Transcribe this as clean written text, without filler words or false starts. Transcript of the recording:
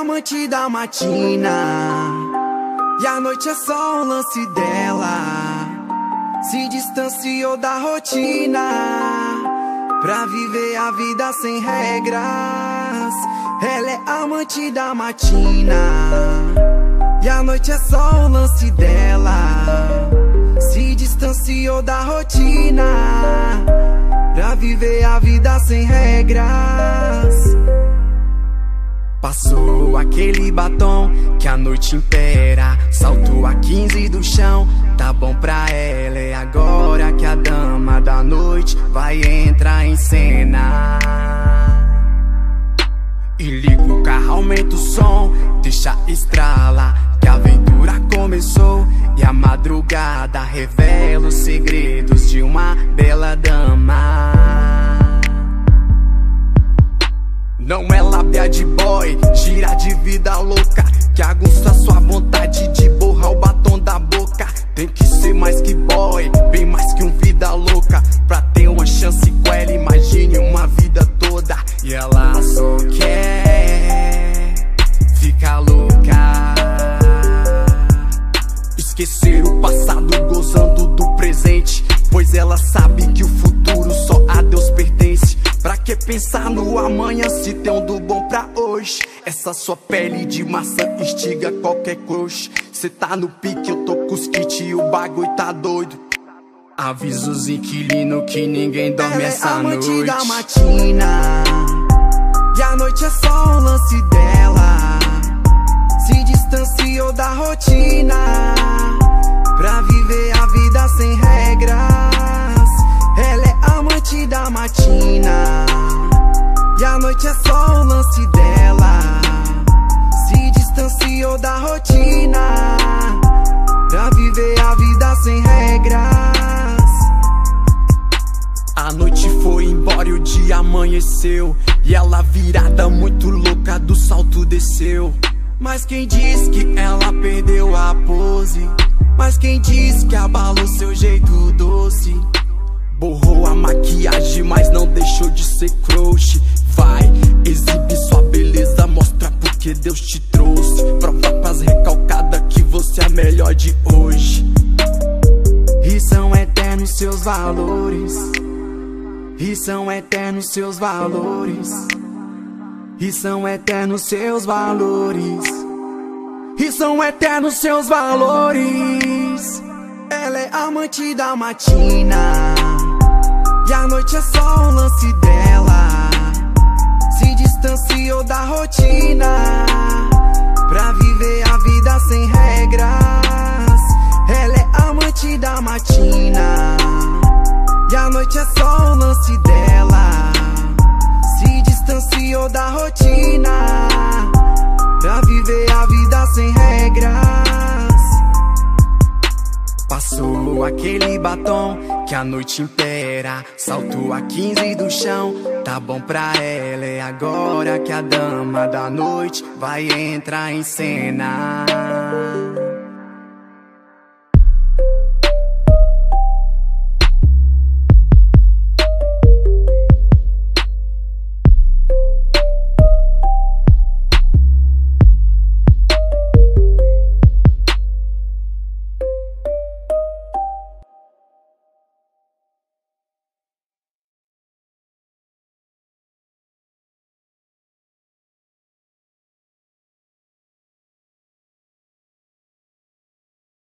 amante da matina, e a noite é só um lance dela. Se distanciou da rotina pra viver a vida sem regras. Ela é amante da matina, e a noite é só um lance dela. Se distanciou da rotina pra viver a vida sem regras. Passou aquele batom que a noite impera, saltou a 15 do chão, tá bom pra ela. É agora que a dama da noite vai entrar em cena. E liga o carro, aumenta o som, deixa estralar, que a aventura começou. E a madrugada revela os segredos de uma bela dama. Não é lábia de boy, gira de vida louca, que aguça sua vontade de borrar o batom da boca. Tem que ser mais que boy, bem mais que um vida louca, pra ter uma chance com ela, imagine uma vida toda. E ela só quer ficar louca, esquecer o passado gozando do presente, pois ela sabe que o futuro só a Deus pertence. Pra que pensar no amanhã se tem um do bom pra hoje? Essa sua pele de maçã instiga qualquer crush. Cê tá no pique, eu tô com os kits e o bagulho tá doido. Avisa os inquilinos que ninguém dorme essa noite. Ela é amante da matina, e a noite é só um lance dela. Se distanciou da rotina pra viver a vida sem regras. Ela é amante da matina, e a noite é só um lance dela. Se distanciou da rotina pra viver a vida sem regras. A noite foi embora e o dia amanheceu, e ela virada muito louca do salto desceu. Mas quem diz que ela perdeu a pose? Mas quem diz que abalou seu jeito doce? Borrou a maquiagem, mas não deixou de ser crush. Vai, exibe sua beleza, mostra porque Deus te trouxe. Prova pras recalcadas que você é a melhor de hoje. E são eternos seus valores, e são eternos seus valores, e são eternos seus valores, e são eternos seus valores. Ela é amante da matina, e a noite é só um lance dela. Se distanciou da rotina pra viver a vida sem regras. Ela é amante da matina, e a noite é só um lance dela. Se distanciou da rotina pra viver a vida sem regras. Passou aquele batom que a noite impera, saltou a 15 do chão, tá bom pra ela. É agora que a dama da noite vai entrar em cena.